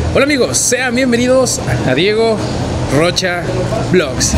Hola amigos, sean bienvenidos a Diego Rocha Vlogs.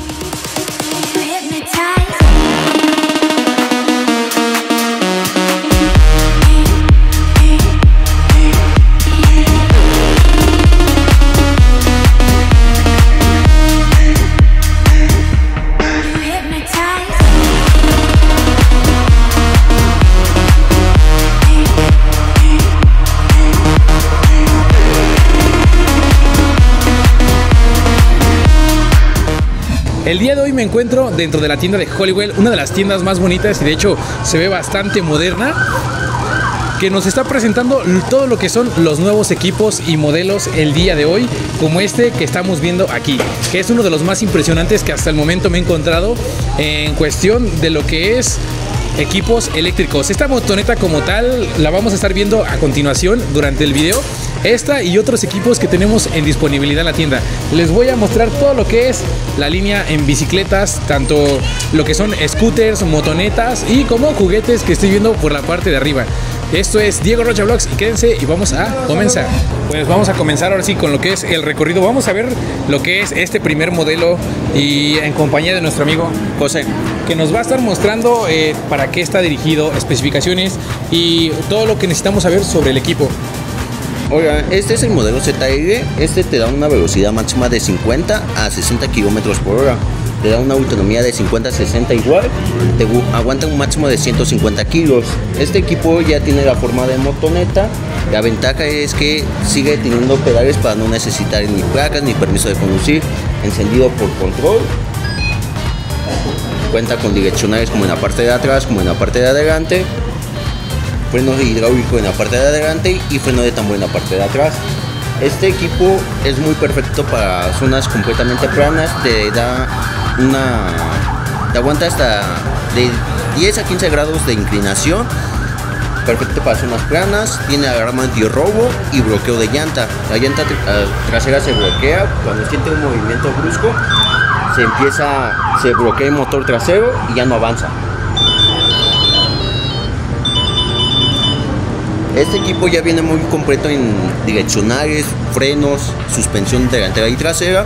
El día de hoy me encuentro dentro de la tienda de Hollywell, una de las tiendas más bonitas y de hecho se ve bastante moderna, que nos está presentando todo lo que son los nuevos equipos y modelos el día de hoy, como este que estamos viendo aquí, que es uno de los más impresionantes que hasta el momento me he encontrado en cuestión de lo que es equipos eléctricos. Esta motoneta como tal la vamos a estar viendo a continuación durante el video. Esta y otros equipos que tenemos en disponibilidad en la tienda. Les voy a mostrar todo lo que es la línea en bicicletas, tanto lo que son scooters, motonetas y como juguetes que estoy viendo por la parte de arriba. Esto es Diego Rocha Vlogs y quédense y vamos a comenzar. Pues vamos a comenzar ahora sí con lo que es el recorrido. Vamos a ver lo que es este primer modelo y en compañía de nuestro amigo José, que nos va a estar mostrando para qué está dirigido, especificaciones y todo lo que necesitamos saber sobre el equipo. Oiga, este es el modelo ZR. Este te da una velocidad máxima de 50 a 60 km por hora. Te da una autonomía de 50 a 60 igual. Te aguanta un máximo de 150 kilos. Este equipo ya tiene la forma de motoneta. La ventaja es que sigue teniendo pedales para no necesitar ni placas ni permiso de conducir. Encendido por control. Cuenta con direccionales como en la parte de atrás como en la parte de adelante. Freno hidráulico en la parte de adelante y freno de tambor en la parte de atrás. Este equipo es muy perfecto para zonas completamente planas. Te aguanta hasta de 10 a 15 grados de inclinación. Perfecto para zonas planas. Tiene alarma antirrobo y bloqueo de llanta. La llanta trasera se bloquea cuando siente un movimiento brusco. Se bloquea el motor trasero y ya no avanza. Este equipo ya viene muy completo en direccionales, frenos, suspensión delantera y trasera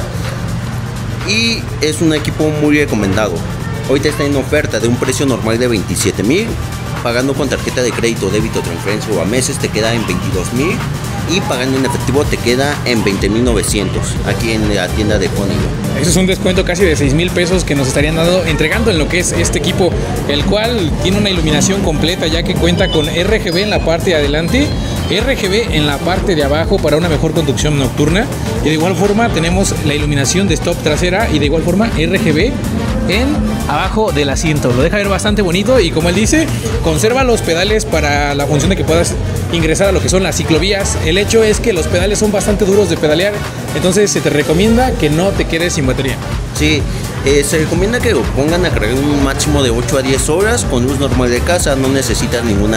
y es un equipo muy recomendado. Ahorita está en oferta de un precio normal de 27,000, pagando con tarjeta de crédito, débito, transferencia o a meses te queda en 22,000 y pagando en efectivo te queda en 20,900 aquí en la tienda de Hollywell. Eso es un descuento casi de 6,000 pesos que nos estarían entregando en lo que es este equipo, el cual tiene una iluminación completa ya que cuenta con RGB en la parte de adelante, RGB en la parte de abajo para una mejor conducción nocturna y de igual forma tenemos la iluminación de stop trasera y de igual forma RGB en abajo del asiento. Lo deja ver bastante bonito y como él dice, conserva los pedales para la función de que puedas ingresar a lo que son las ciclovías. El hecho es que los pedales son bastante duros de pedalear, entonces se te recomienda que no te quedes sin batería. Sí, se recomienda que lo pongan a cargar un máximo de 8 a 10 horas con luz normal de casa, no necesitas ninguna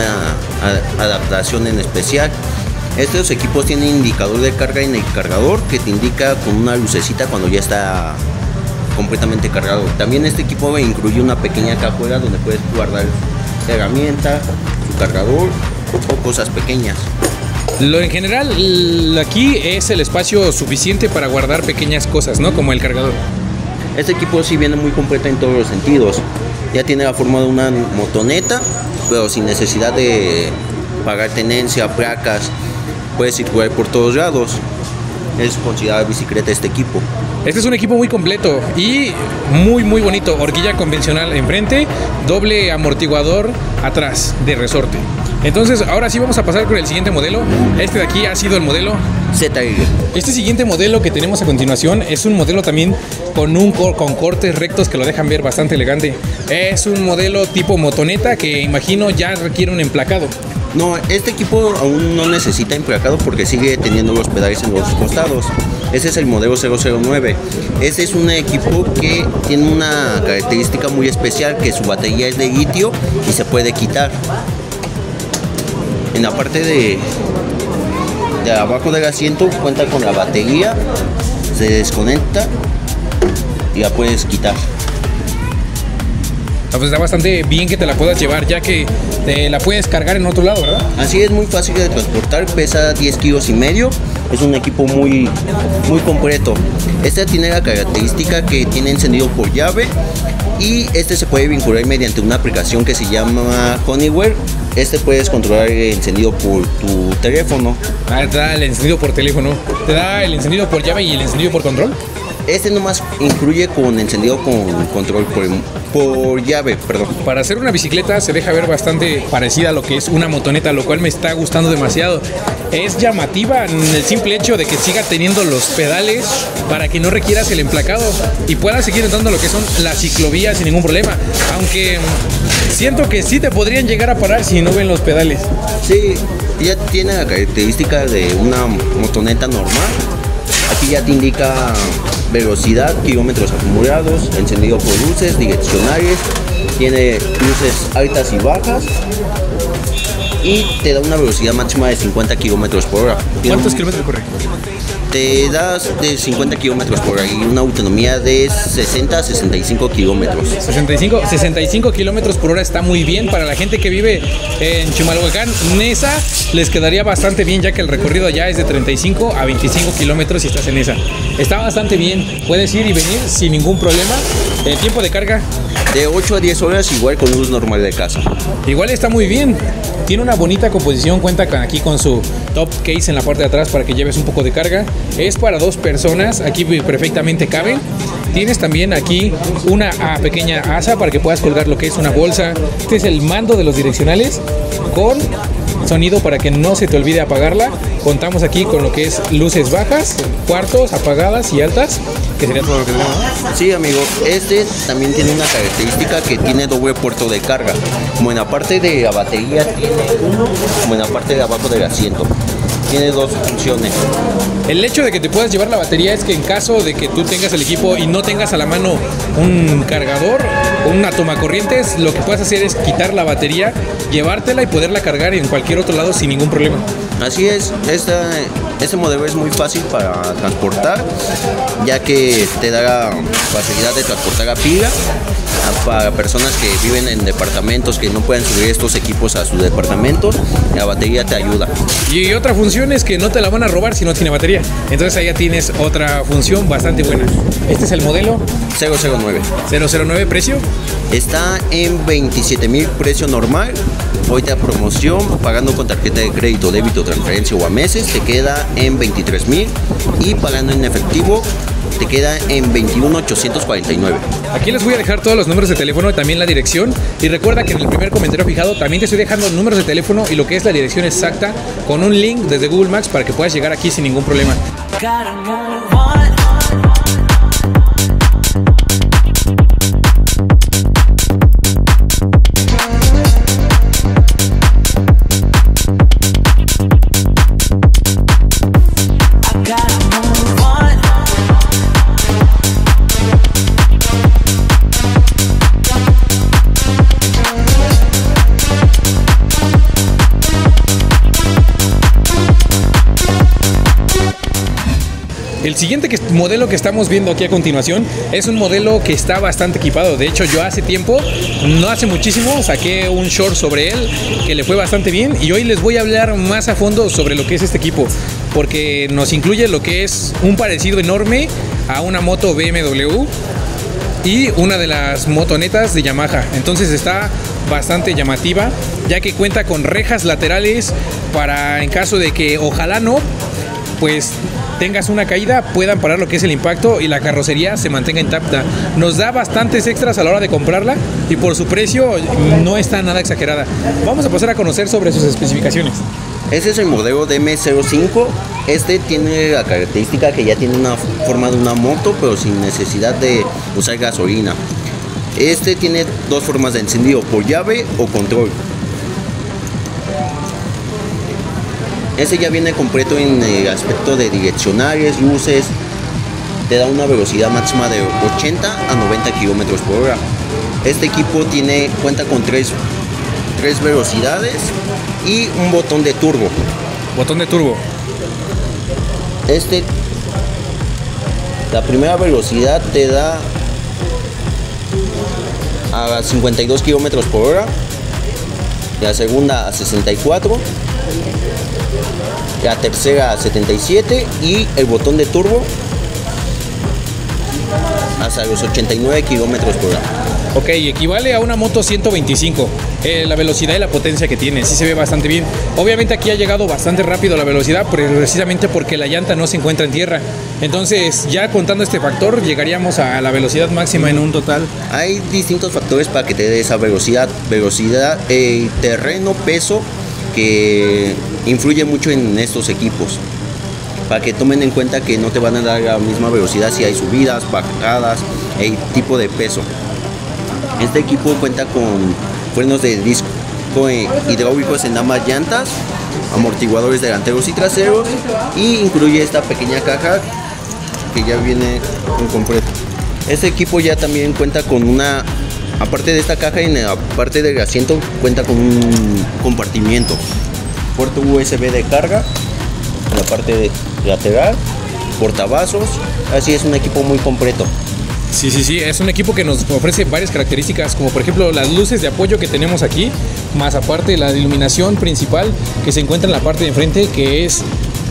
adaptación en especial. Estos equipos tienen indicador de carga en el cargador que te indica con una lucecita cuando ya está completamente cargado. También este equipo incluye una pequeña cajuela donde puedes guardar herramienta, su cargador o cosas pequeñas. Lo en general aquí es el espacio suficiente para guardar pequeñas cosas, ¿no? Como el cargador. Este equipo sí viene muy completo en todos los sentidos. Ya tiene la forma de una motoneta, pero sin necesidad de pagar tenencia, placas. Puedes circular por todos lados. Es considerada bicicleta este equipo. Este es un equipo muy completo y muy bonito. Horquilla convencional enfrente, doble amortiguador atrás de resorte. Entonces ahora sí vamos a pasar con el siguiente modelo. Este de aquí ha sido el modelo ZR. Este siguiente modelo que tenemos a continuación es un modelo también con cortes rectos que lo dejan ver bastante elegante. Es un modelo tipo motoneta que imagino ya requiere un emplacado. No, este equipo aún no necesita emplacado porque sigue teniendo los pedales en los costados. Este es el modelo 009. Este es un equipo que tiene una característica muy especial, que su batería es de litio y se puede quitar. En la parte de abajo del asiento cuenta con la batería, se desconecta y la puedes quitar. Pues está bastante bien que te la puedas llevar, ya que te la puedes cargar en otro lado, ¿verdad? Así es, muy fácil de transportar, pesa 10 kilos y medio Es un equipo muy completo. Este tiene la característica que tiene encendido por llave y este se puede vincular mediante una aplicación que se llama Honeywell. Este puedes controlar el encendido por tu teléfono. Te da el encendido por teléfono, te da el encendido por llave y el encendido por control. Este nomás incluye con encendido con control por llave, perdón. Para hacer una bicicleta se deja ver bastante parecida a lo que es una motoneta, lo cual me está gustando demasiado. Es llamativa en el simple hecho de que siga teniendo los pedales para que no requieras el emplacado y puedas seguir entrando lo que son las ciclovías sin ningún problema. Aunque siento que sí te podrían llegar a parar si no ven los pedales. Sí, ya tiene la característica de una motoneta normal. Aquí ya te indica velocidad, kilómetros acumulados, encendido por luces, direccionales, tiene luces altas y bajas y te da una velocidad máxima de 50 kilómetros por hora. ¿Cuántos kilómetros corre? Te das de 50 kilómetros por hora y una autonomía de 60 a 65 kilómetros. 65 kilómetros por hora está muy bien para la gente que vive en Chimalhuacán. Nesa les quedaría bastante bien, ya que el recorrido allá es de 35 a 25 kilómetros si estás en esa. Está bastante bien, puedes ir y venir sin ningún problema. El tiempo de carga de 8 a 10 horas, igual con luz normal de casa. Igual está muy bien. Tiene una bonita composición, cuenta aquí con su top case en la parte de atrás para que lleves un poco de carga. Es para 2 personas, aquí perfectamente caben. Tienes también aquí una pequeña asa para que puedas colgar lo que es una bolsa. Este es el mando de los direccionales con sonido para que no se te olvide apagarla. Contamos aquí con lo que es luces bajas, cuartos, apagadas y altas, que sería todo lo que tenemos. Sí, amigo, este también tiene una característica que tiene doble puerto de carga. Como en la parte de la batería tiene uno, como en la parte de abajo del asiento. Tiene 2 funciones. El hecho de que te puedas llevar la batería es que en caso de que tú tengas el equipo y no tengas a la mano un cargador o una tomacorrientes, lo que puedes hacer es quitar la batería, llevártela y poderla cargar en cualquier otro lado sin ningún problema. Así es, este modelo es muy fácil para transportar, ya que te da la facilidad de transportar a pila para personas que viven en departamentos que no pueden subir estos equipos a sus departamentos. La batería te ayuda. Y otra función es que no te la van a robar si no tiene batería. Entonces ahí ya tienes otra función bastante buena. Este es el modelo 009. 009, ¿precio? Está en 27,000 precio normal. Ahorita promoción, pagando con tarjeta de crédito, débito, transferencia o a meses, te queda en 23,000 y pagando en efectivo te queda en 21,849. Aquí les voy a dejar todos los números de teléfono y también la dirección. Y recuerda que en el primer comentario fijado también te estoy dejando números de teléfono y lo que es la dirección exacta con un link desde Google Maps para que puedas llegar aquí sin ningún problema. El siguiente modelo que estamos viendo aquí a continuación es un modelo que está bastante equipado. De hecho, yo hace tiempo, no hace muchísimo, saqué un short sobre él que le fue bastante bien y hoy les voy a hablar más a fondo sobre lo que es este equipo, porque nos incluye lo que es un parecido enorme a una moto BMW y una de las motonetas de Yamaha. Entonces está bastante llamativa, ya que cuenta con rejas laterales para, en caso de que ojalá no, pues tengas una caída, puedan parar lo que es el impacto y la carrocería se mantenga intacta. Nos da bastantes extras a la hora de comprarla y por su precio no está nada exagerada. Vamos a pasar a conocer sobre sus especificaciones. Este es el modelo DM05. Este tiene la característica que ya tiene una forma de una moto, pero sin necesidad de usar gasolina. Este tiene 2 formas de encendido, por llave o control. Este ya viene completo en el aspecto de direccionales, luces. Te da una velocidad máxima de 80 a 90 kilómetros por hora. Este equipo cuenta con 3 velocidades y un botón de turbo. Botón de turbo. La primera velocidad te da a 52 kilómetros por hora. La segunda a 64. la tercera a 77 y el botón de turbo hasta los 89 kilómetros por hora. Ok, equivale a una moto 125. La velocidad y la potencia que tiene, sí se ve bastante bien. Obviamente aquí ha llegado bastante rápido la velocidad, precisamente porque la llanta no se encuentra en tierra. Entonces, ya contando este factor, llegaríamos a la velocidad máxima en un total. Hay distintos factores para que te dé esa velocidad. Velocidad, terreno, peso, que influye mucho en estos equipos. Para que tomen en cuenta que no te van a dar la misma velocidad si hay subidas, bajadas, el tipo de peso. Este equipo cuenta con frenos de disco hidráulicos en ambas llantas, amortiguadores delanteros y traseros, y incluye esta pequeña caja que ya viene en completo. Este equipo ya también cuenta con una, aparte de esta caja, en la parte del asiento cuenta con un compartimiento, puerto USB de carga, en la parte lateral, portavasos. Así es un equipo muy completo. Sí, es un equipo que nos ofrece varias características, como por ejemplo las luces de apoyo que tenemos aquí, más aparte la iluminación principal que se encuentra en la parte de enfrente, que es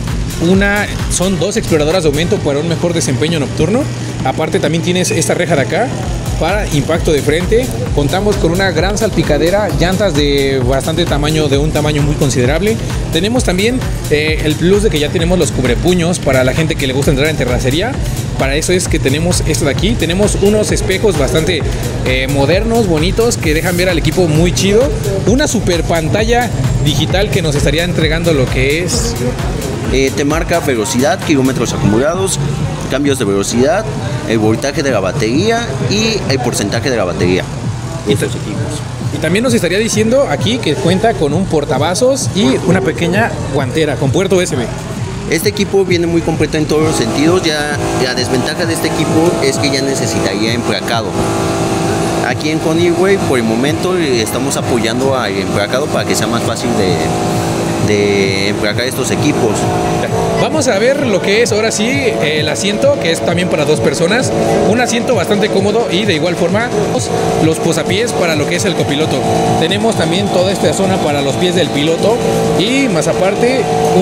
son dos exploradoras de aumento para un mejor desempeño nocturno. Aparte también tienes esta reja de acá para impacto de frente. Contamos con una gran salpicadera, llantas de bastante tamaño, de un tamaño muy considerable. Tenemos también el plus de que ya tenemos los cubrepuños para la gente que le gusta entrar en terracería. Para eso es que tenemos esto de aquí. Tenemos unos espejos bastante modernos, bonitos, que dejan ver al equipo muy chido. Una super pantalla digital que nos estaría entregando lo que es... te marca velocidad, kilómetros acumulados, cambios de velocidad, el voltaje de la batería y el porcentaje de la batería. Estos equipos. Y también nos estaría diciendo aquí que cuenta con un portavasos y una pequeña guantera con puerto USB. Este equipo viene muy completo en todos los sentidos. Ya la desventaja de este equipo es que ya necesitaría emplacado. Aquí en Honeywell por el momento estamos apoyando al emplacado para que sea más fácil de emplacar estos equipos. Vamos a ver lo que es ahora sí el asiento, que es también para dos personas. Un asiento bastante cómodo y de igual forma los posapiés para lo que es el copiloto. Tenemos también toda esta zona para los pies del piloto y más aparte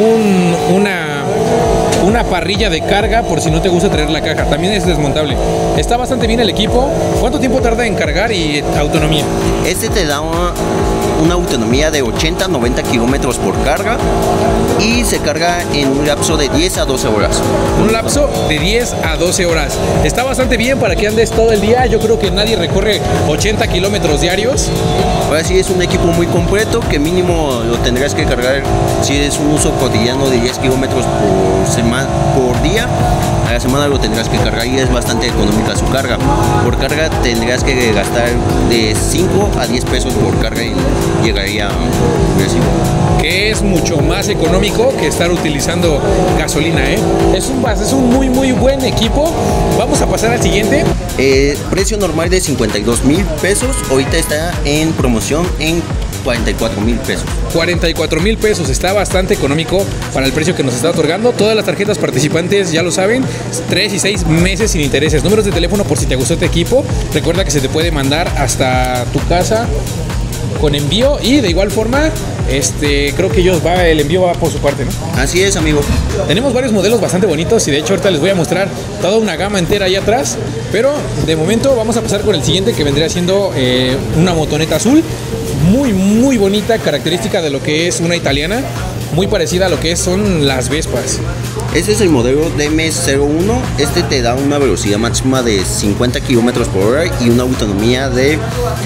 una parrilla de carga por si no te gusta traer la caja. También es desmontable. Está bastante bien el equipo. ¿Cuánto tiempo tarda en cargar y autonomía? Este te da una autonomía de 80-90 kilómetros por carga y se carga en un lapso de 10 a 12 horas. Un lapso de 10 a 12 horas. Está bastante bien para que andes todo el día. Yo creo que nadie recorre 80 kilómetros diarios. Ahora sí es un equipo muy completo que mínimo lo tendrás que cargar si es un uso cotidiano de 10 kilómetros por día. A la semana lo tendrás que cargar y es bastante económica su carga. Por carga tendrás que gastar de 5 a 10 pesos por carga y llegaría a un precio que es mucho más económico que estar utilizando gasolina, ¿eh? Es un muy buen equipo. Vamos a pasar al siguiente. Precio normal de 52,000 pesos. Ahorita está en promoción en 44,000 pesos. 44,000 pesos, está bastante económico para el precio que nos está otorgando. Todas las tarjetas participantes ya lo saben, 3 y 6 meses sin intereses. Números de teléfono por si te gustó este equipo. Recuerda que se te puede mandar hasta tu casa con envío y de igual forma creo que el envío va por su parte, ¿no? Así es, amigo. Tenemos varios modelos bastante bonitos y de hecho ahorita les voy a mostrar toda una gama entera ahí atrás, pero de momento vamos a pasar con el siguiente, que vendría siendo una motoneta azul muy bonita, característica de lo que es una italiana, muy parecida a lo que son las Vespas. Este es el modelo DM01. Este te da una velocidad máxima de 50 kilómetros por hora y una autonomía de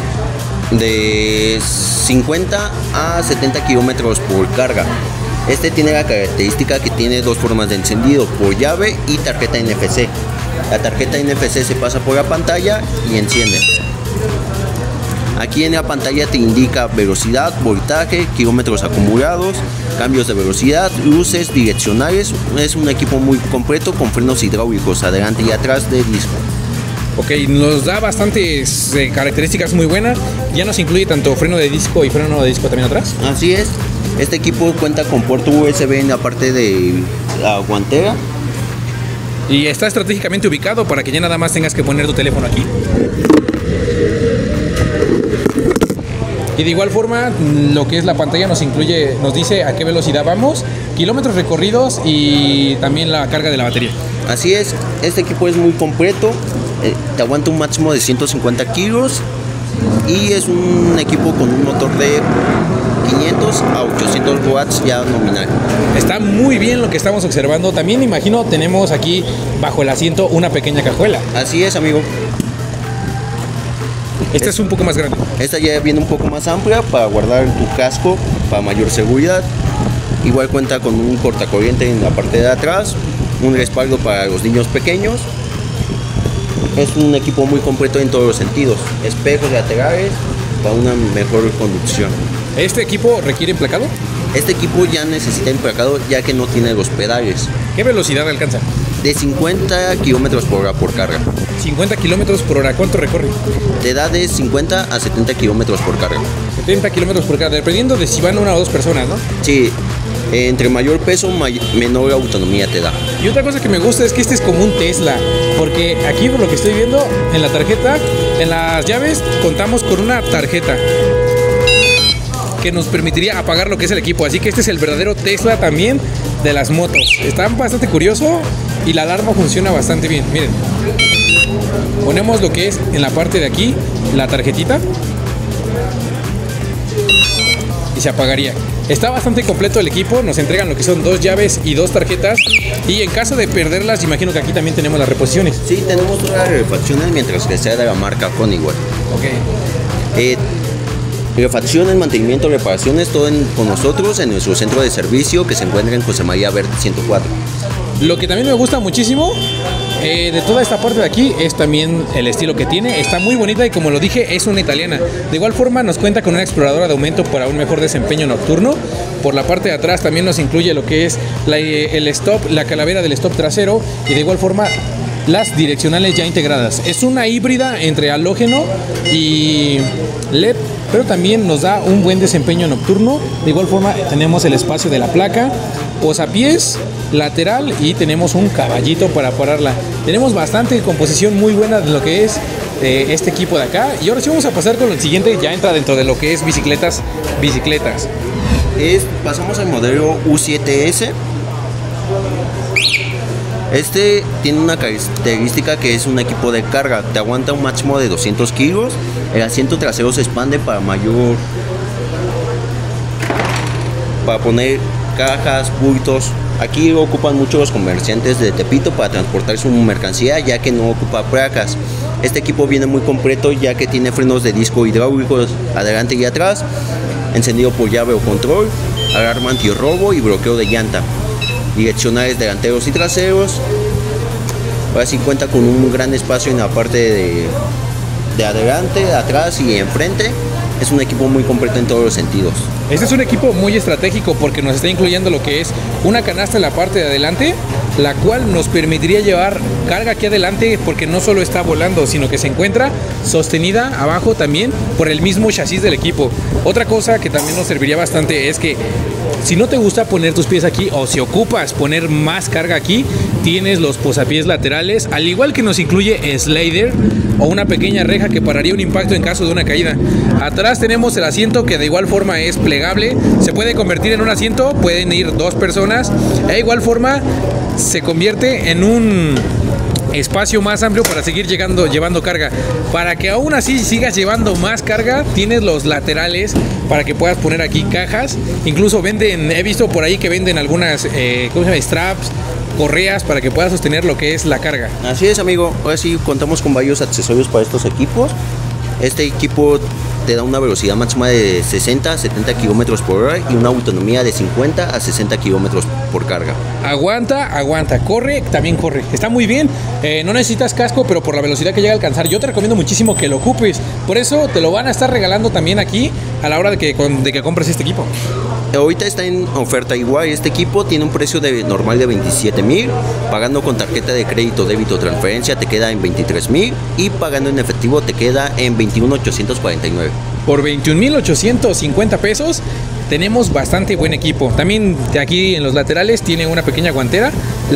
50 a 70 kilómetros por carga. Este tiene la característica que tiene dos formas de encendido, por llave y tarjeta NFC. La tarjeta NFC se pasa por la pantalla y enciende. Aquí en la pantalla te indica velocidad, voltaje, kilómetros acumulados, cambios de velocidad, luces, direccionales. Es un equipo muy completo con frenos hidráulicos adelante y atrás de disco. Ok, nos da bastantes características muy buenas. Ya nos incluye tanto freno de disco y freno de disco también atrás. Así es. Este equipo cuenta con puerto USB en la parte de la guantera. Y está estratégicamente ubicado para que ya nada más tengas que poner tu teléfono aquí. Y de igual forma, lo que es la pantalla nos dice a qué velocidad vamos, kilómetros recorridos y también la carga de la batería. Así es, este equipo es muy completo, te aguanta un máximo de 150 kilos y es un equipo con un motor de 500 a 800 watts ya nominal. Está muy bien lo que estamos observando. También imagino tenemos aquí bajo el asiento una pequeña cajuela. Así es, amigo. Esta es un poco más grande. Esta ya viene un poco más amplia para guardar tu casco para mayor seguridad. Igual cuenta con un cortacorriente en la parte de atrás, un respaldo para los niños pequeños. Es un equipo muy completo en todos los sentidos. Espejos laterales para una mejor conducción. ¿Este equipo requiere emplacado? Este equipo ya necesita emplacado ya que no tiene los pedales. ¿Qué velocidad alcanza? De 50 km por hora por carga. 50 kilómetros por hora. ¿Cuánto recorre? Te da de 50 a 70 km por carga. 70 kilómetros por carga, dependiendo de si van una o dos personas, ¿no? Sí, entre mayor peso, menor autonomía te da. Y otra cosa que me gusta es que este es como un Tesla, porque aquí por lo que estoy viendo en la tarjeta, en las llaves, contamos con una tarjeta que nos permitiría apagar lo que es el equipo. Así que este es el verdadero Tesla también de las motos. Está bastante curioso y la alarma funciona bastante bien. Miren, ponemos lo que es en la parte de aquí la tarjetita y se apagaría. Está bastante completo el equipo, nos entregan lo que son 2 llaves y 2 tarjetas, y en caso de perderlas, imagino que aquí también tenemos las reposiciones. Sí, tenemos todas las refacciones mientras que sea de la marca Honeywell. Ok. Refacciones, mantenimiento, reparaciones, todo con nosotros en nuestro centro de servicio que se encuentra en José María Verde 104. Lo que también me gusta muchísimo de toda esta parte de aquí es también el estilo que tiene. Está muy bonita y, como lo dije, es una italiana. De igual forma nos cuenta con una exploradora de aumento para un mejor desempeño nocturno. Por la parte de atrás también nos incluye lo que es el stop, la calavera del stop trasero, y de igual forma las direccionales ya integradas. Es una híbrida entre halógeno y LED, pero también nos da un buen desempeño nocturno. De igual forma tenemos el espacio de la placa, posapiés lateral, y tenemos un caballito para pararla. Tenemos bastante composición muy buena de lo que es este equipo de acá. Y ahora sí vamos a pasar con el siguiente, ya entra dentro de lo que es bicicletas. Pasamos al modelo U7S. Este tiene una característica que es un equipo de carga, te aguanta un máximo de 200 kilos, el asiento trasero se expande para poner cajas, bultos. Aquí lo ocupan mucho los comerciantes de Tepito para transportar su mercancía, ya que no ocupa placas. Este equipo viene muy completo, ya que tiene frenos de disco hidráulicos adelante y atrás, encendido por llave o control, alarma antirrobo y bloqueo de llanta, direccionales delanteros y traseros. Ahora sí cuenta con un gran espacio en la parte de adelante, de atrás y enfrente. Es un equipo muy completo en todos los sentidos. Este es un equipo muy estratégico porque nos está incluyendo lo que es una canasta en la parte de adelante, la cual nos permitiría llevar carga aquí adelante, porque no solo está volando, sino que se encuentra sostenida abajo también por el mismo chasis del equipo. Otra cosa que también nos serviría bastante es que si no te gusta poner tus pies aquí, o si ocupas poner más carga aquí, tienes los posapiés laterales, al igual que nos incluye slider o una pequeña reja que pararía un impacto en caso de una caída. Atrás tenemos el asiento, que de igual forma es plegable, se puede convertir en un asiento, pueden ir 2 personas, de igual forma se convierte en un espacio más amplio para seguir llevando carga. Para que aún así sigas llevando más carga, tienes los laterales para que puedas poner aquí cajas. Incluso venden, he visto por ahí que venden algunas straps, correas, para que puedas sostener lo que es la carga. Así es, amigo. Ahora sí contamos con varios accesorios para estos equipos. Este equipo te da una velocidad máxima de 60 a 70 kilómetros por hora y una autonomía de 50 a 60 kilómetros por carga. Aguanta, corre, también corre. Está muy bien, no necesitas casco, pero por la velocidad que llega a alcanzar, yo te recomiendo muchísimo que lo ocupes. Por eso te lo van a estar regalando también aquí a la hora de que compres este equipo. Ahorita está en oferta igual. Este equipo tiene un precio normal de 27,000, pagando con tarjeta de crédito, débito o transferencia te queda en 23,000, y pagando en efectivo te queda en 21,849. Por 21,850 pesos tenemos bastante buen equipo. También de aquí en los laterales tiene una pequeña guantera.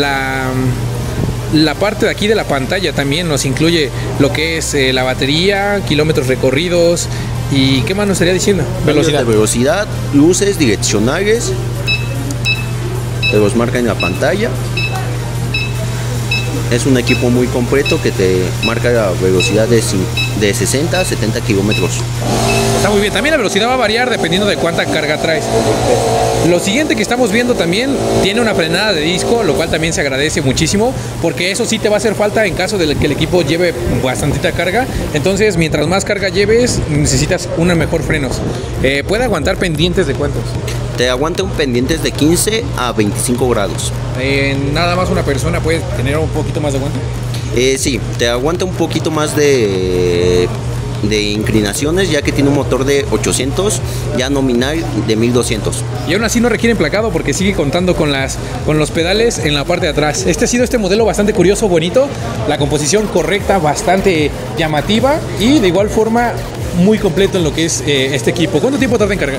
La parte de aquí de la pantalla también nos incluye lo que es la batería, kilómetros recorridos. ¿Y qué más nos estaría diciendo? Velocidad, luces direccionales. te los marca en la pantalla. Es un equipo muy completo que te marca la velocidad de 60 a 70 kilómetros. Está muy bien. También la velocidad va a variar dependiendo de cuánta carga traes. Lo siguiente que estamos viendo también tiene una frenada de disco, lo cual también se agradece muchísimo, porque eso sí te va a hacer falta en caso de que el equipo lleve bastantita carga. Entonces, mientras más carga lleves, necesitas unos mejor frenos. ¿Puede aguantar pendientes de cuántos? Te aguanta un pendientes de 15 a 25 grados. Nada más una persona puede tener un poquito más de aguante. Sí, te aguanta un poquito más de inclinaciones, ya que tiene un motor de 800, ya nominal de 1200. Y aún así no requiere emplacado porque sigue contando con los pedales en la parte de atrás. Este ha sido modelo bastante curioso, bonito, la composición correcta, bastante llamativa y de igual forma muy completo en lo que es este equipo. ¿Cuánto tiempo tarda en cargar?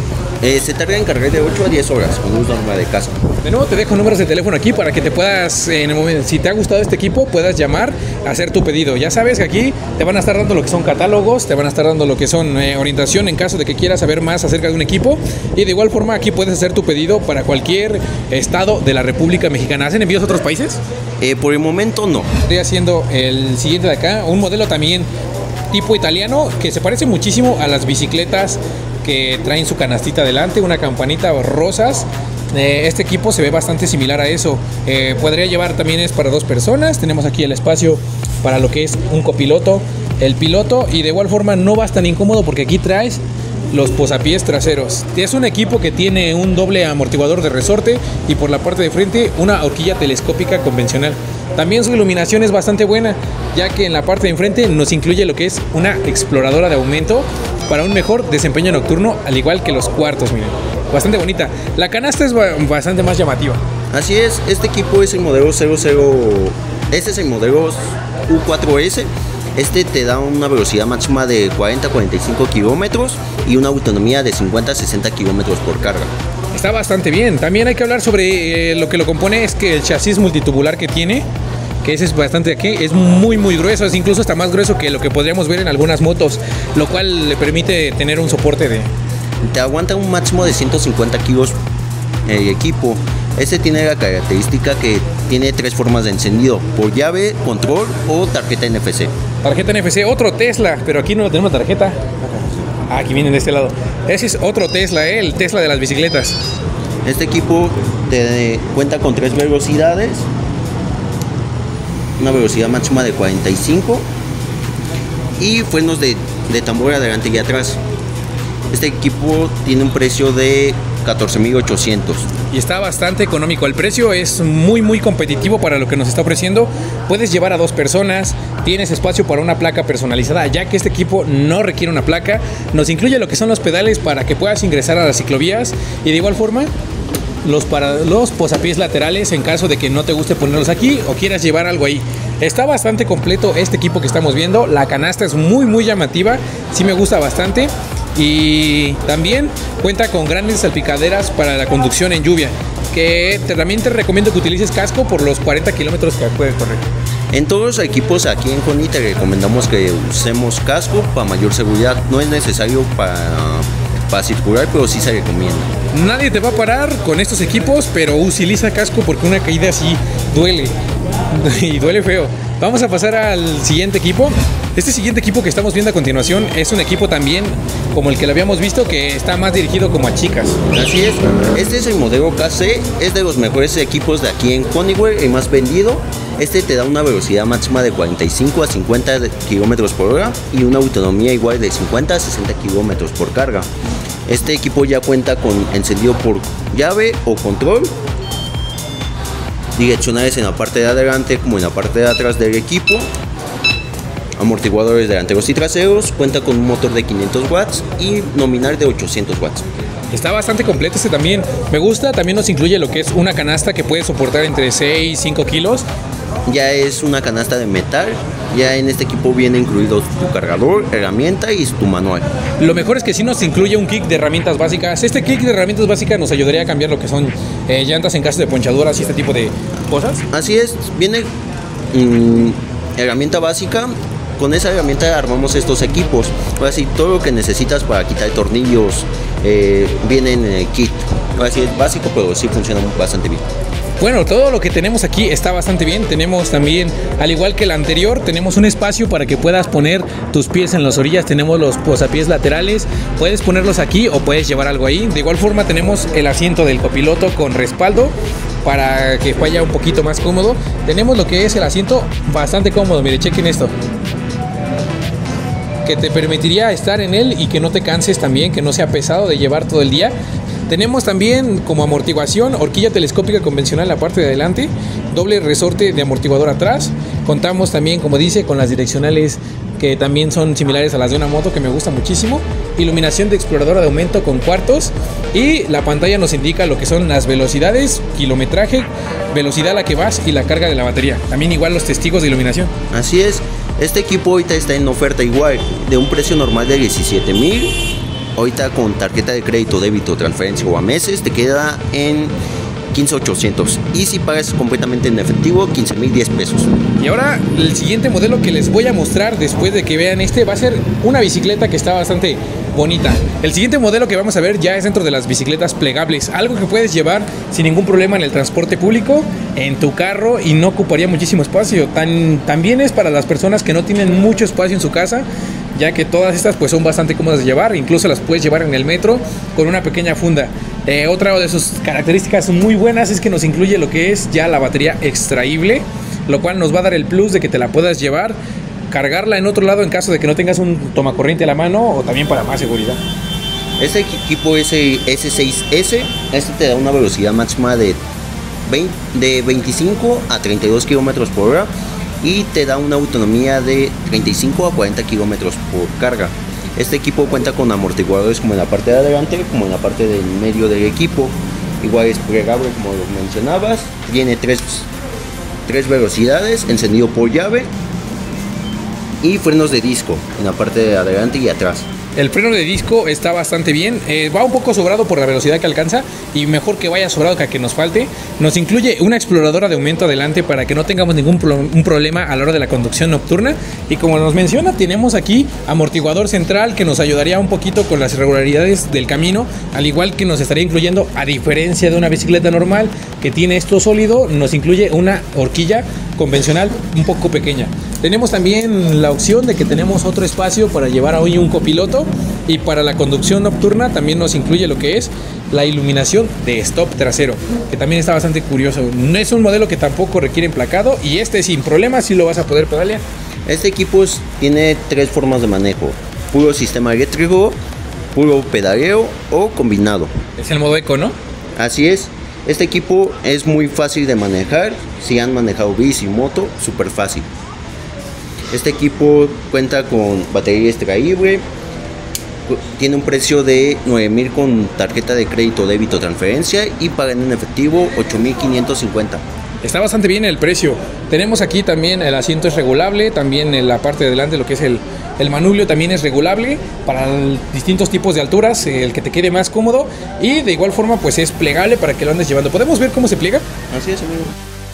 Se tarda en cargar de 8 a 10 horas con luz normal de casa. De nuevo te dejo números de teléfono aquí para que te puedas, en el momento, si te ha gustado este equipo, puedas llamar, hacer tu pedido. Ya sabes que aquí te van a estar dando lo que son catálogos, te van a estar dando lo que son orientación en caso de que quieras saber más acerca de un equipo. Y de igual forma aquí puedes hacer tu pedido para cualquier estado de la República Mexicana. ¿Hacen envíos a otros países? Por el momento no. Estoy haciendo el siguiente de acá, un modelo también tipo italiano que se parece muchísimo a las bicicletas que traen su canastita adelante, una campanita rosas. Este equipo se ve bastante similar a eso. Podría llevar, también es para 2 personas. Tenemos aquí el espacio para lo que es un copiloto, el piloto, y de igual forma no vas tan incómodo porque aquí traes los posapiés traseros. Es un equipo que tiene un doble amortiguador de resorte y por la parte de frente una horquilla telescópica convencional. También su iluminación es bastante buena, ya que en la parte de enfrente nos incluye lo que es una exploradora de aumento para un mejor desempeño nocturno, al igual que los cuartos, miren. Bastante bonita. La canasta es bastante más llamativa. Así es, este equipo es el modelo 00, este es el modelo U4S. Este te da una velocidad máxima de 40 a 45 kilómetros y una autonomía de 50 a 60 kilómetros por carga. Está bastante bien. También hay que hablar sobre lo que lo compone, es que el chasis multitubular que tiene, que ese es bastante aquí, es muy grueso, es incluso hasta más grueso que lo que podríamos ver en algunas motos, lo cual le permite tener un soporte de... Te aguanta un máximo de 150 kilos el equipo. Este tiene la característica que tiene 3 formas de encendido: por llave, control o tarjeta NFC. Tarjeta NFC, otro Tesla, pero aquí no tenemos tarjeta. Aquí vienen de este lado. Ese es otro Tesla, el Tesla de las bicicletas. Este equipo cuenta con 3 velocidades, una velocidad máxima de 45 y frenos de tambor adelante y atrás. Este equipo tiene un precio de 14,800 y está bastante económico. El precio es muy competitivo para lo que nos está ofreciendo. Puedes llevar a 2 personas, tienes espacio para una placa personalizada, ya que este equipo no requiere una placa. Nos incluye lo que son los pedales para que puedas ingresar a las ciclovías y de igual forma los posapiés laterales en caso de que no te guste ponerlos aquí o quieras llevar algo ahí. Está bastante completo este equipo que estamos viendo. La canasta es muy llamativa, sí me gusta bastante. Y también cuenta con grandes salpicaderas para la conducción en lluvia, que también te recomiendo que utilices casco por los 40 kilómetros que puedes correr. En todos los equipos aquí en Honey te recomendamos que usemos casco para mayor seguridad. No es necesario para circular, pero sí se recomienda. Nadie te va a parar con estos equipos, pero utiliza casco porque una caída así duele y duele feo. Vamos a pasar al siguiente equipo. Este siguiente equipo que estamos viendo a continuación es un equipo también como el que lo habíamos visto, que está más dirigido como a chicas. Así es, este es el modelo KC, es de los mejores equipos de aquí en Honeywell, el más vendido. Este te da una velocidad máxima de 45 a 50 kilómetros por hora y una autonomía igual de 50 a 60 kilómetros por carga. Este equipo ya cuenta con encendido por llave o control, direccionales en la parte de adelante como en la parte de atrás del equipo, amortiguadores delanteros y traseros, cuenta con un motor de 500 watts y nominal de 800 watts. Está bastante completo este también, me gusta. También nos incluye lo que es una canasta que puede soportar entre 6 y 5 kilos. Ya es una canasta de metal. Ya en este equipo viene incluido tu cargador, herramienta y tu manual. Lo mejor es que sí nos incluye un kit de herramientas básicas. Este kit de herramientas básicas nos ayudaría a cambiar lo que son llantas en caso de ponchaduras y este tipo de cosas. Así es, viene herramienta básica, con esa herramienta armamos estos equipos. Ahora sí, todo lo que necesitas para quitar tornillos viene en el kit. Ahora sí, es básico, pero sí funciona bastante bien. Bueno, todo lo que tenemos aquí está bastante bien. Tenemos también, al igual que el anterior, tenemos un espacio para que puedas poner tus pies en las orillas. Tenemos los posapiés laterales, puedes ponerlos aquí o puedes llevar algo ahí. De igual forma tenemos el asiento del copiloto con respaldo para que vaya un poquito más cómodo. Tenemos lo que es el asiento bastante cómodo, mire, chequen esto, que te permitiría estar en él y que no te canses también, que no sea pesado de llevar todo el día. Tenemos también como amortiguación horquilla telescópica convencional en la parte de adelante, doble resorte de amortiguador atrás. Contamos también, como dice, con las direccionales que también son similares a las de una moto, que me gusta muchísimo. Iluminación de exploradora de aumento con cuartos, y la pantalla nos indica lo que son las velocidades, kilometraje, velocidad a la que vas y la carga de la batería. También igual los testigos de iluminación. Así es, este equipo ahorita está en oferta igual, de un precio normal de 17,000. Ahorita con tarjeta de crédito, débito, transferencia o a meses te queda en 15,800, y si pagas completamente en efectivo, 15,010 pesos. Y ahora el siguiente modelo que les voy a mostrar después de que vean este va a ser una bicicleta que está bastante bonita. El siguiente modelo que vamos a ver ya es dentro de las bicicletas plegables, algo que puedes llevar sin ningún problema en el transporte público, en tu carro, y no ocuparía muchísimo espacio. También es para las personas que no tienen mucho espacio en su casa, ya que todas estas pues son bastante cómodas de llevar, incluso las puedes llevar en el metro con una pequeña funda. Otra de sus características muy buenas es que nos incluye lo que es ya la batería extraíble, lo cual nos va a dar el plus de que te la puedas llevar, cargarla en otro lado en caso de que no tengas un tomacorriente a la mano, o también para más seguridad. Este equipo S6S, te da una velocidad máxima de 25 a 32 km por hora, y te da una autonomía de 35 a 40 km por carga. Este equipo cuenta con amortiguadores como en la parte de adelante como en la parte del medio del equipo. Igual es plegable, como lo mencionabas. Tiene tres velocidades, encendido por llave, y frenos de disco en la parte de adelante y atrás. El freno de disco está bastante bien, va un poco sobrado por la velocidad que alcanza, y mejor que vaya sobrado que a que nos falte. Nos incluye una exploradora de aumento adelante para que no tengamos ningún problema a la hora de la conducción nocturna, y como nos menciona, tenemos aquí amortiguador central que nos ayudaría un poquito con las irregularidades del camino, al igual que nos estaría incluyendo, a diferencia de una bicicleta normal que tiene esto sólido, nos incluye una horquilla convencional un poco pequeña. Tenemos también la opción de que tenemos otro espacio para llevar hoy un copiloto, y para la conducción nocturna también nos incluye lo que es la iluminación de stop trasero, que también está bastante curioso. No es un modelo que tampoco requiere emplacado, y sin problemas sí lo vas a poder pedalear. Este equipo tiene tres formas de manejo: puro sistema eléctrico, puro pedaleo o combinado. Es el modo eco, ¿no? Así es. Este equipo es muy fácil de manejar. Si han manejado bici y moto, súper fácil. Este equipo cuenta con batería extraíble, tiene un precio de 9,000 con tarjeta de crédito, débito, transferencia, y pagan en efectivo 8,550. Está bastante bien el precio. Tenemos aquí también el asiento es regulable, también en la parte de delante lo que es el manubrio también es regulable para distintos tipos de alturas, el que te quede más cómodo, y de igual forma pues es plegable para que lo andes llevando. ¿Podemos ver cómo se pliega? Así es, amigo.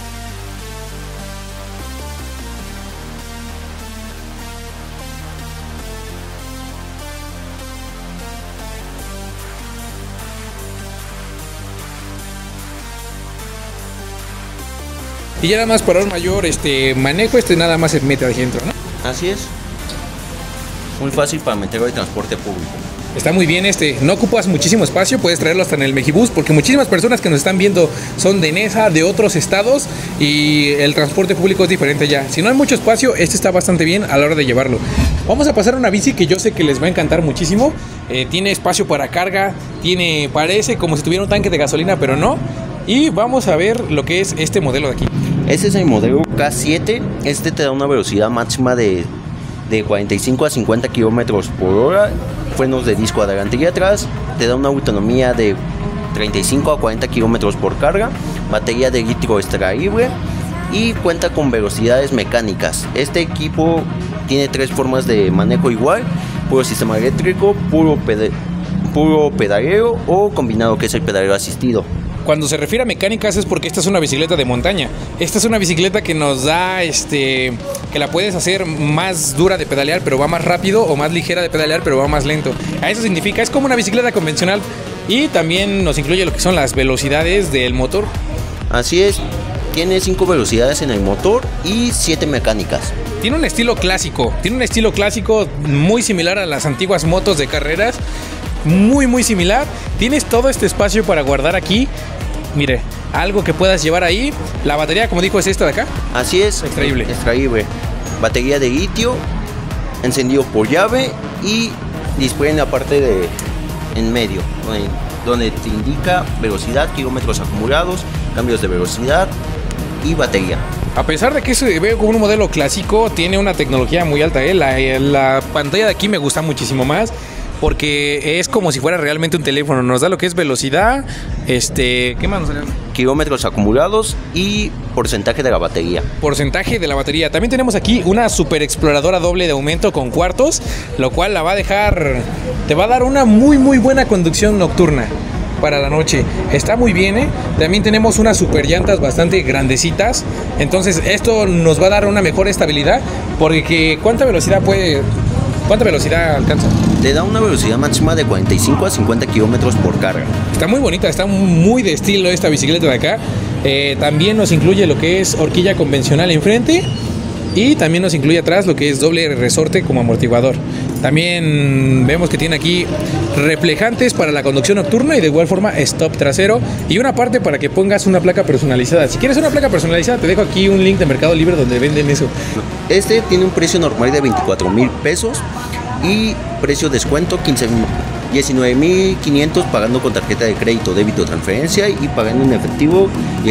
Y ya nada más para un mayor manejo, nada más se mete adentro, ¿no? Así es. Muy fácil para meterlo de transporte público. Está muy bien no ocupas muchísimo espacio, puedes traerlo hasta en el Mejibus, porque muchísimas personas que nos están viendo son de Nesa, de otros estados, y el transporte público es diferente ya. Si no hay mucho espacio, está bastante bien a la hora de llevarlo. Vamos a pasar a una bici que yo sé que les va a encantar muchísimo. Tiene espacio para carga, parece como si tuviera un tanque de gasolina, pero no. Y vamos a ver lo que es este modelo de aquí. Este es el modelo K7. Te da una velocidad máxima de 45 a 50 km por hora. Frenos de disco adelante y atrás. Te da una autonomía de 35 a 40 km por carga. Batería de litio extraíble. Y cuenta con velocidades mecánicas. Este equipo tiene tres formas de manejo igual: puro sistema eléctrico, puro pedaleo o combinado, que es el pedaleo asistido. Cuando se refiere a mecánicas es porque esta es una bicicleta de montaña. Esta es una bicicleta que nos da, que la puedes hacer más dura de pedalear, pero va más rápido, o más ligera de pedalear, pero va más lento. A eso significa, es como una bicicleta convencional. Y también nos incluye lo que son las velocidades del motor. Así es, tiene 5 velocidades en el motor y 7 mecánicas. Tiene un estilo clásico, muy similar a las antiguas motos de carreras. Muy similar. Tienes todo este espacio para guardar aquí. Mire, algo que puedas llevar ahí. La batería, como dijo, es esta de acá. Así es, extraíble. Batería de litio, encendido por llave y display en la parte de en medio, donde te indica velocidad, kilómetros acumulados, cambios de velocidad y batería. A pesar de que se ve como un modelo clásico, tiene una tecnología muy alta. La pantalla de aquí me gusta muchísimo más, porque es como si fuera realmente un teléfono. Nos da lo que es velocidad, ¿qué más nos da? Kilómetros acumulados y porcentaje de la batería. Porcentaje de la batería. También tenemos aquí una super exploradora doble de aumento con cuartos, lo cual te va a dar una muy buena conducción nocturna para la noche. Está muy bien, ¿eh? También tenemos unas super llantas bastante grandecitas. Entonces esto nos va a dar una mejor estabilidad, porque ¿cuánta velocidad alcanza? Le da una velocidad máxima de 45 a 50 kilómetros por carga. Está muy bonita, está muy de estilo esta bicicleta de acá. También nos incluye lo que es horquilla convencional enfrente, y también nos incluye atrás lo que es doble resorte como amortiguador. También vemos que tiene aquí reflejantes para la conducción nocturna, y de igual forma stop trasero, y una parte para que pongas una placa personalizada. Si quieres una placa personalizada, te dejo aquí un link de Mercado Libre donde venden eso. Este tiene un precio normal de 24,000 pesos y precio descuento 19,500 pagando con tarjeta de crédito, débito, transferencia, y pagando en efectivo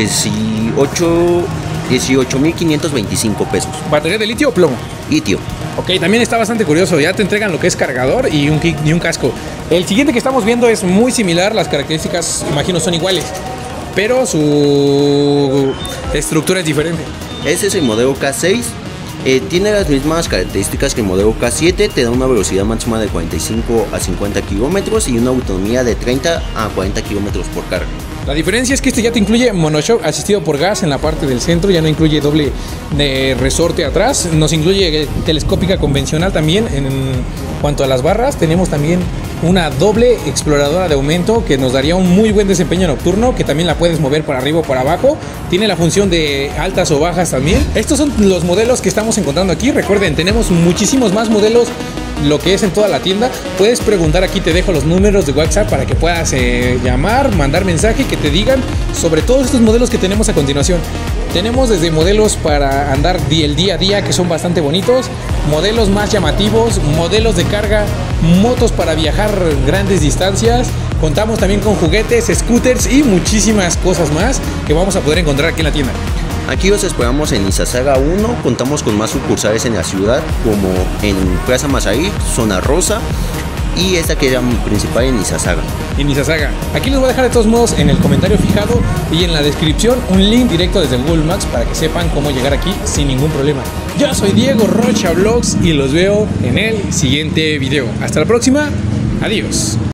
18,525 pesos. ¿Batería de litio o plomo? Litio. Ok, también está bastante curioso. Ya te entregan lo que es cargador y un casco. El siguiente que estamos viendo es muy similar. Las características, imagino, son iguales, pero su estructura es diferente. Este es el modelo K6. Tiene las mismas características que el modelo K7. Te da una velocidad máxima de 45 a 50 kilómetros y una autonomía de 30 a 40 kilómetros por carga. La diferencia es que este ya te incluye monoshock asistido por gas en la parte del centro. Ya no incluye doble de resorte atrás. Nos incluye telescópica convencional también. En cuanto a las barras, tenemos también una doble exploradora de aumento que nos daría un muy buen desempeño nocturno, que también la puedes mover para arriba o para abajo. Tiene la función de altas o bajas también. Estos son los modelos que estamos encontrando aquí. Recuerden, tenemos muchísimos más modelos, lo que es en toda la tienda. Puedes preguntar aquí, te dejo los números de WhatsApp para que puedas llamar, mandar mensaje, que te digan sobre todos estos modelos que tenemos a continuación. Tenemos desde modelos para andar el día a día, que son bastante bonitos, modelos más llamativos, modelos de carga, motos para viajar grandes distancias. Contamos también con juguetes, scooters y muchísimas cosas más que vamos a poder encontrar aquí en la tienda. Aquí los esperamos en Izazaga 1, contamos con más sucursales en la ciudad, como en Plaza Mazarik, Zona Rosa, y esta que era mi principal en Izazaga. Aquí les voy a dejar de todos modos en el comentario fijado y en la descripción un link directo desde Google Maps para que sepan cómo llegar aquí sin ningún problema. Yo soy Diego Rocha Vlogs y los veo en el siguiente video. Hasta la próxima, adiós.